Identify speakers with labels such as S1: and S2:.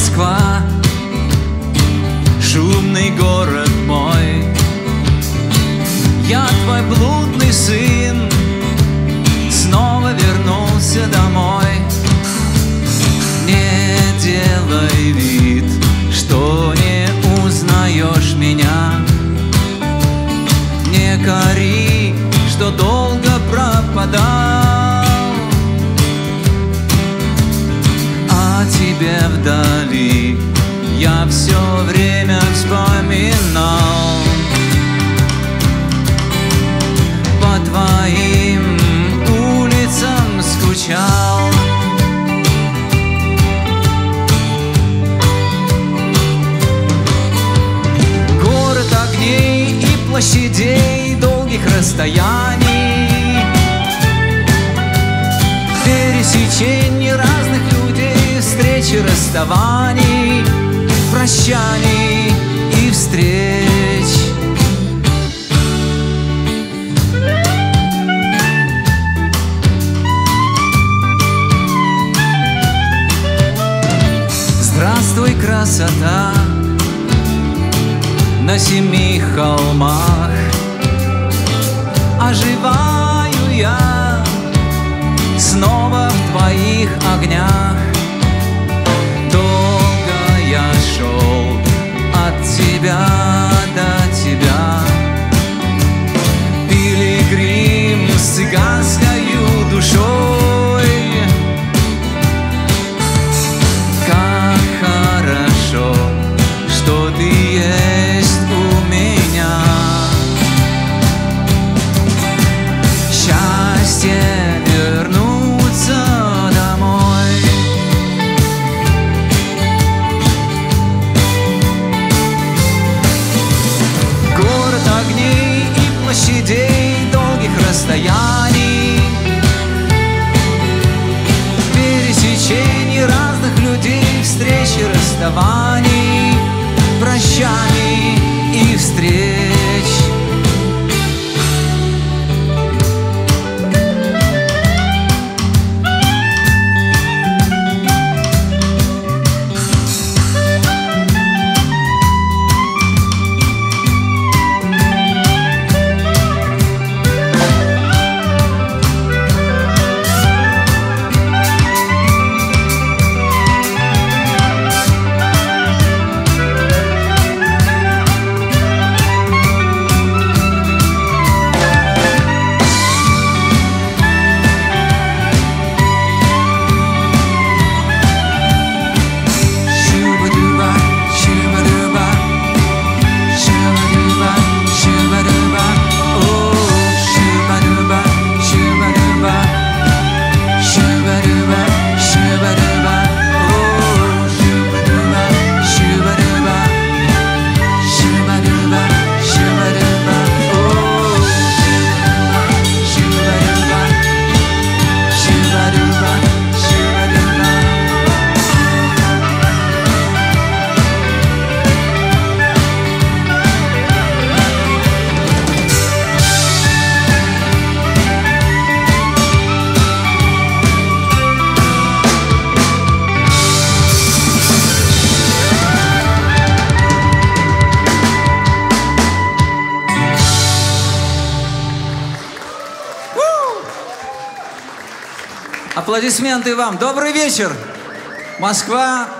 S1: Москва, шумный город мой. Я твой блудный сын, снова вернулся домой. Не делай вид, что не узнаешь меня. Не кори, что долго пропадал. О тебе вдали я все время вспоминал. По твоим улицам скучал. Город огней и площадей, долгих расстояний, пересечений разных людей, встречи, расставаний, прощаний и встреч. Здравствуй, красота на 7 холмах. Оживаю я снова в твоих огнях. Долго я шел от тебя до тебя, пилигрим с цыганскою душой. Как хорошо, что ты есть у меня. Счастье вернуться домой. Город огней и площадей, долгих расстояний, пересечений разных людей, встречи, расставаний, прощаний и встреч. Аплодисменты вам. Добрый вечер, Москва.